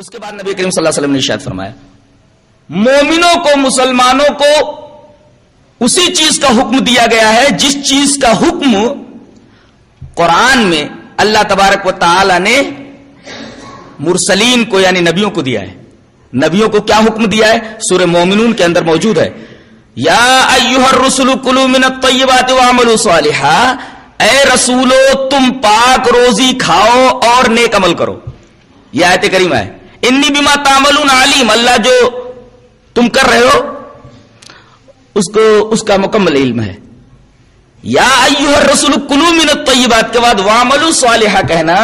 اس کے بعد نبی کریم صلی اللہ علیہ وسلم نے ارشاد فرمایا مومنوں کو مسلمانوں کو اسی چیز کا حکم دیا گیا ہے جس چیز کا حکم قرآن میں اللہ تبارک و تعالی نے مرسلین کو یعنی نبیوں کو دیا ہے. نبیوں کو کیا حکم دیا ہے؟ سورہ مومنون کے اندر موجود ہے. یا ایھا الرسل کلوا من الطیبات واعملوا صالحا، اے رسولو تم پاک روزی کھاؤ اور نیک عمل کرو. یہ آیت کریمہ ہے. انی بما تعملون علیم، اللہ جو تم کر رہے ہو اس کا مکمل علم ہے. یا ایھا الرسل کلوا من الطیبات کے بعد واعملوا صالحا کہنا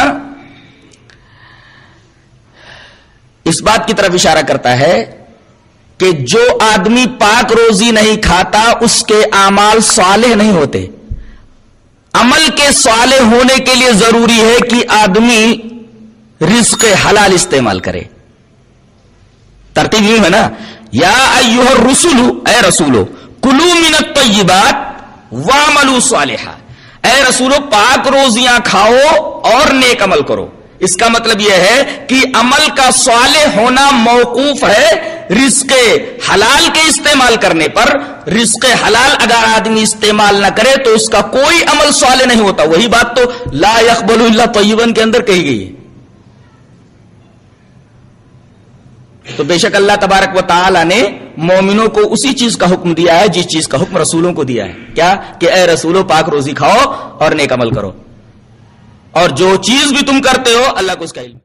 اس بات کی طرف اشارہ کرتا ہے کہ جو آدمی پاک روزی نہیں کھاتا اس کے اعمال صالح نہیں ہوتے. عمل کے صالح ہونے کے لیے ضروری ہے کہ آدمی رزق حلال استعمال کرے. ترتیب یوں ہے نا، یا ایھا الرسل، اے رسولو، کلوا من الطیبات واعملوا صالحا، اے رسولو پاک روزیاں کھاؤ اور نیک عمل کرو. اس کا مطلب یہ ہے کہ عمل کا صالح ہونا موقوف ہے رزق حلال کے استعمال کرنے پر. رزق حلال اگر آدمی استعمال نہ کرے تو اس کا کوئی عمل صالح نہیں ہوتا. وہی بات تو لا يقبل الا طیبا کے اندر کہی گئی ہے. تو بے شک اللہ تبارک و تعالی نے مومنوں کو اسی چیز کا حکم دیا ہے جس چیز کا حکم رسولوں کو دیا ہے. کیا؟ کہ اے رسولو پاک روزی کھاؤ اور نیک عمل کرو، اور جو چیز بھی تم کرتے ہو اللہ کو اس کا علم.